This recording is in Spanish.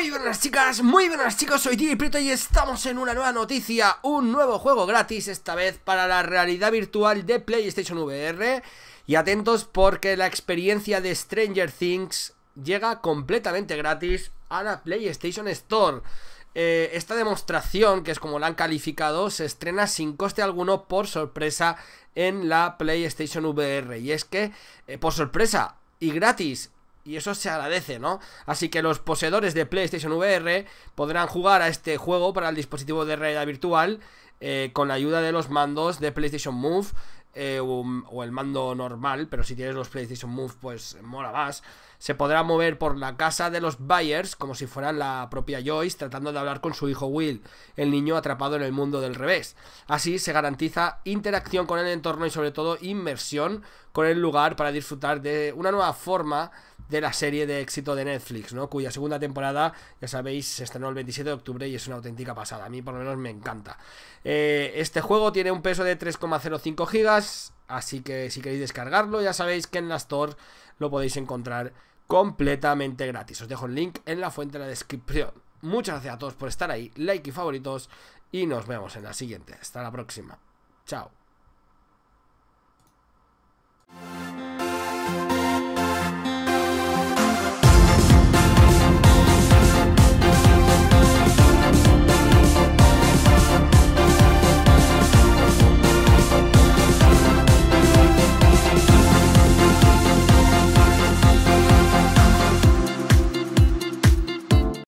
Muy buenas chicas, muy buenas chicos, soy DJ Prieto y estamos en una nueva noticia, un nuevo juego gratis, esta vez para la realidad virtual de PlayStation VR. Y atentos porque la experiencia de Stranger Things llega completamente gratis a la PlayStation Store. Esta demostración, que es como la han calificado, se estrena sin coste alguno por sorpresa en la PlayStation VR. Y es que, por sorpresa y gratis, y eso se agradece, ¿no? Así que los poseedores de PlayStation VR podrán jugar a este juego para el dispositivo de realidad virtual con la ayuda de los mandos de PlayStation Move o el mando normal, pero si tienes los PlayStation Move pues mola más. Se podrá mover por la casa de los Byers como si fueran la propia Joyce, tratando de hablar con su hijo Will, el niño atrapado en el mundo del revés. Así se garantiza interacción con el entorno y sobre todo inmersión con el lugar para disfrutar de una nueva forma de la serie de éxito de Netflix, ¿no? Cuya segunda temporada, ya sabéis, se estrenó el 27 de octubre y es una auténtica pasada. A mí por lo menos me encanta. Este juego tiene un peso de 3,05 gigas, así que si queréis descargarlo ya sabéis que en la Store lo podéis encontrar completamente gratis. Os dejo el link en la fuente de la descripción. Muchas gracias a todos por estar ahí, like y favoritos, y nos vemos en la siguiente. Hasta la próxima. Chao.